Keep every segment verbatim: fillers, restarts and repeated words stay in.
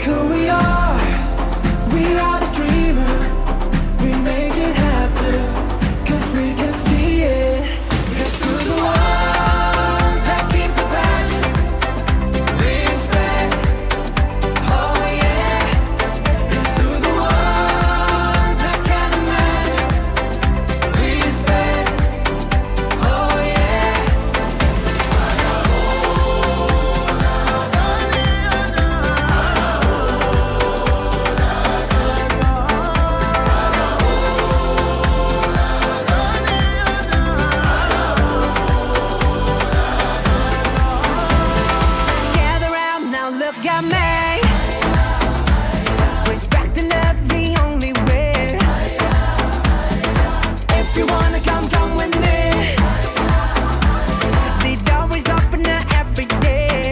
who we are. We are the dreamers. We make it happen, cause we can see it. Here's to the ones that keep the passion, respect. Oh yeah. Here's to the ones that can't imagine, respect. Oh yeah. Gather round now, look at me. Respect and love the only way. If you wanna come, come with me. The door is open every day.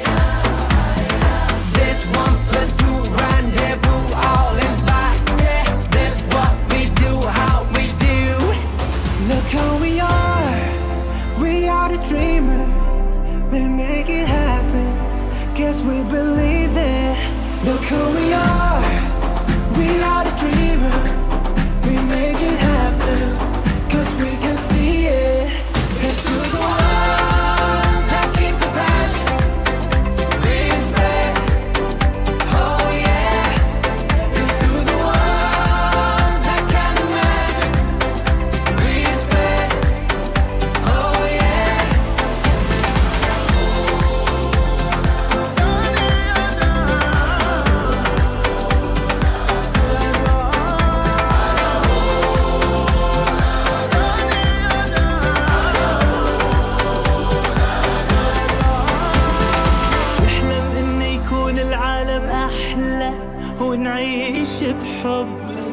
This one plus two rendezvous, all invited. This what we do, how we do. Look who we are. We are the dreamers. We make it happen, guess we believe it. Look who we are. We are the dreamers. We make it happen, cause we can see it. Here's to the ones that keep the passion, respect. Oh yeah. Here's to the ones that can't imagine, respect. Oh yeah. نحلم إنه يكون العالم أحلى ونعيش بحب.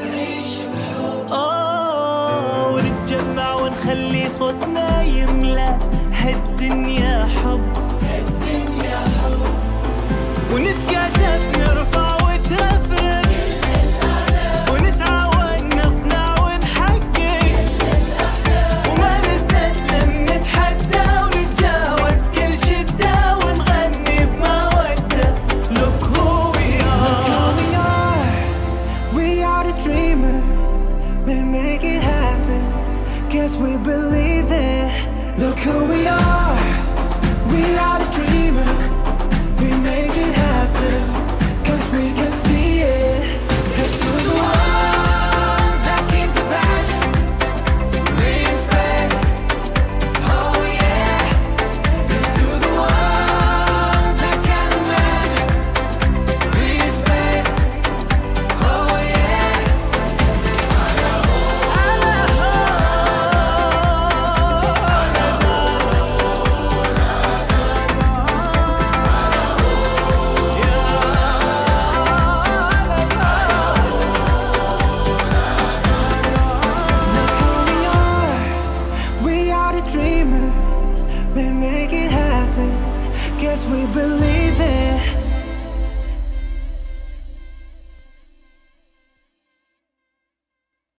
آه ونتجمع ونخلي صوتنا يملى هالدنيا حب. ونتكاتف نرفع وتفرق، ونتعاون نصنع ونحقق، وما نستسلم نتحدى ونتجاوز كل شدة ونغني بمودة. Look who we Look who are. we are. We are the dreamers. We make it happen, guess we believe it. Look who we are. We are the dreamers. We make it happen, cause we can see it. Here's to the ones that keep the passion, respect. Oh yeah. Here's to the ones that can't imagine, respect. Oh yeah. Look who we are. We are the dreamers. We make it